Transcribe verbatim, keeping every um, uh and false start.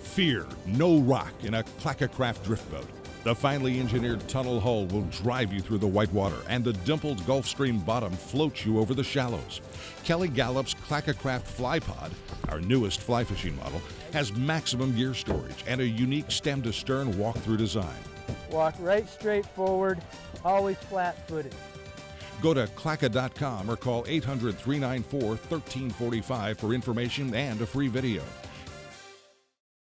Fear no rock in a Clackacraft Drift Boat. The finely engineered tunnel hull will drive you through the white water, and the dimpled Gulf Stream bottom floats you over the shallows. Kelly Gallup's Clackacraft Fly Pod, our newest fly fishing model, has maximum gear storage and a unique stem-to-stern walk-through design. Walk right straight forward, always flat-footed. Go to clacka dot com or call eight hundred, three nine four, one three four five for information and a free video.